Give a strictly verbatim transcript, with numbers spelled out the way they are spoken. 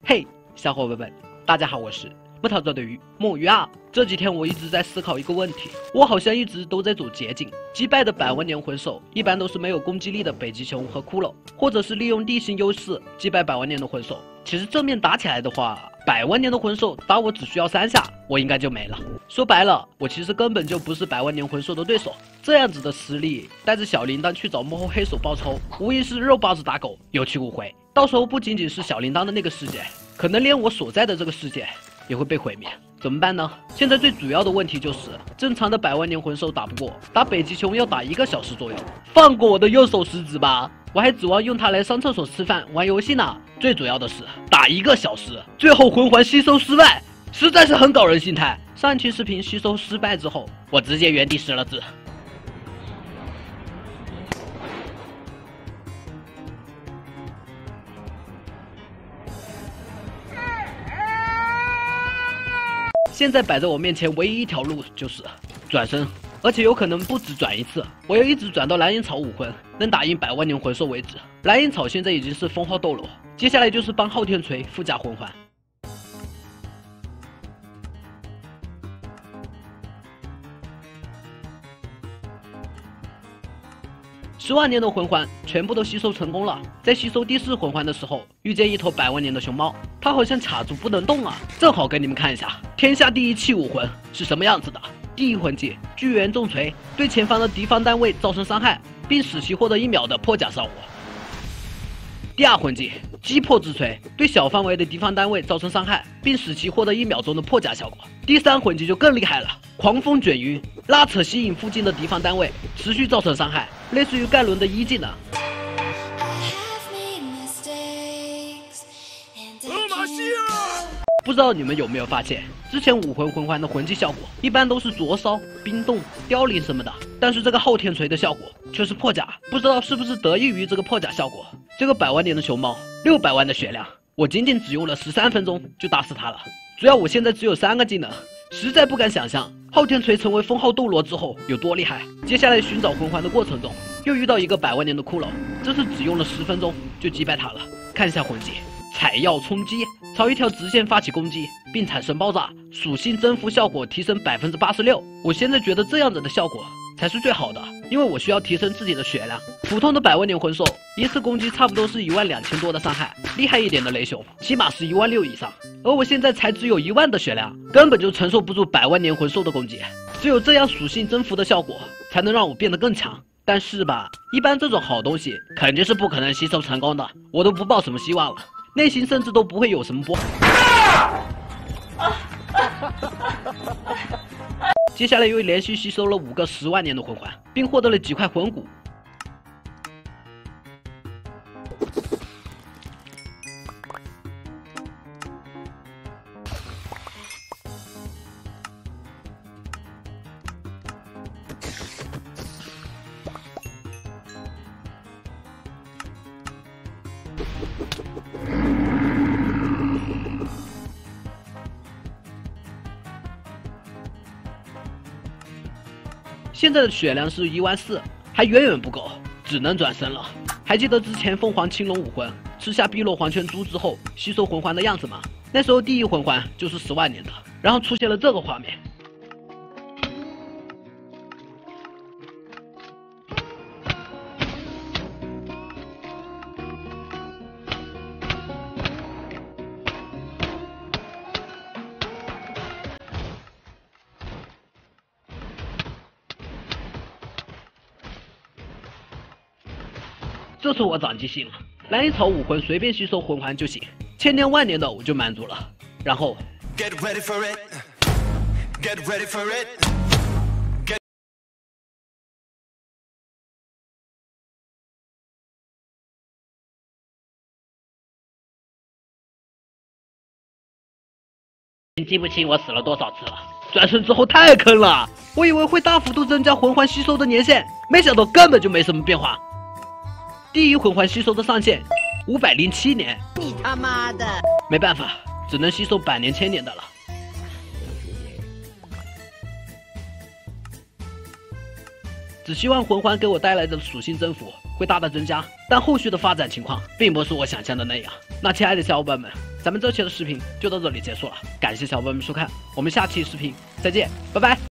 嘿，小伙伴们，大家好，我是木头做的鱼墨鱼啊。这几天我一直在思考一个问题，我好像一直都在走捷径，击败的百万年魂兽一般都是没有攻击力的北极熊和骷髅，或者是利用地形优势击败百万年的魂兽。其实正面打起来的话，百万年的魂兽打我只需要三下，我应该就没了。说白了，我其实根本就不是百万年魂兽的对手。这样子的实力，带着小铃铛去找幕后黑手报仇，无疑是肉包子打狗，有去无回。到时候不仅仅是小铃铛的那个世界，可能连我所在的这个世界也会被毁灭。怎么办呢？现在最主要的问题就是，正常的百万年魂兽打不过，打北极熊要打一个小时左右。放过我的右手食指吧，我还指望用它来上厕所、吃饭、玩游戏呢。最主要的是打一个小时，最后魂环吸收失败，实在是很搞人心态。上一期视频吸收失败之后，我直接原地失了字。现在摆在我面前唯一一条路就是转身，而且有可能不止转一次，我要一直转到蓝银草武魂能打赢百万年魂兽为止。蓝银草现在已经是封号斗罗，接下来就是帮昊天锤附加魂环。十万年的魂环全部都吸收成功了，在吸收第四魂环的时候，遇见一头百万年的熊猫，它好像卡住不能动啊！正好给你们看一下天下第一器武魂是什么样子的。第一魂技巨猿重锤，对前方的敌方单位造成伤害，并使其获得一秒的破甲效果。第二魂技击破之锤，对小范围的敌方单位造成伤害，并使其获得一秒钟的破甲效果。第三魂技就更厉害了，狂风卷云，拉扯吸引附近的敌方单位，持续造成伤害，类似于盖伦的一技能。不知道你们有没有发现，之前武魂魂环的魂技效果一般都是灼烧、冰冻、凋零什么的，但是这个昊天锤的效果却是破甲，不知道是不是得益于这个破甲效果。这个百万年的熊猫，六百万的血量，我仅仅只用了十三分钟就打死它了。主要我现在只有三个技能，实在不敢想象昊天锤成为封号斗罗之后有多厉害。接下来寻找魂环的过程中，又遇到一个百万年的骷髅，这次只用了十分钟就击败它了。看一下魂技。采药冲击，朝一条直线发起攻击，并产生爆炸，属性增幅效果提升百分之八十六。我现在觉得这样子的效果才是最好的，因为我需要提升自己的血量。普通的百万年魂兽一次攻击差不多是一万两千多的伤害，厉害一点的雷熊起码是一万六以上，而我现在才只有一万的血量，根本就承受不住百万年魂兽的攻击。只有这样属性增幅的效果，才能让我变得更强。但是吧，一般这种好东西肯定是不可能吸收成功的，我都不抱什么希望了。内心甚至都不会有什么波。接下来又连续吸收了五个十万年的魂环，并获得了几块魂骨。现在的血量是一万四，还远远不够，只能转身了。还记得之前凤凰青龙武魂吃下碧落黄泉珠之后吸收魂环的样子吗？那时候第一魂环就是十万年的，然后出现了这个画面。这次我长记性了，蓝银草武魂随便吸收魂环就行，千年万年的我就满足了。然后 Get ready for it. Get ready for it. Get... 你记不清我死了多少次了，转身之后太坑了，我以为会大幅度增加魂环吸收的年限，没想到根本就没什么变化。第一魂环吸收的上限五百零七年， 你他妈的！ 没办法，只能吸收百年千年的了。只希望魂环给我带来的属性增幅会大大增加，但后续的发展情况并不是我想象的那样。那亲爱的小伙伴们， 咱们这期的视频就到这里结束了，感谢小伙伴们收看，我们下期视频再见，拜拜。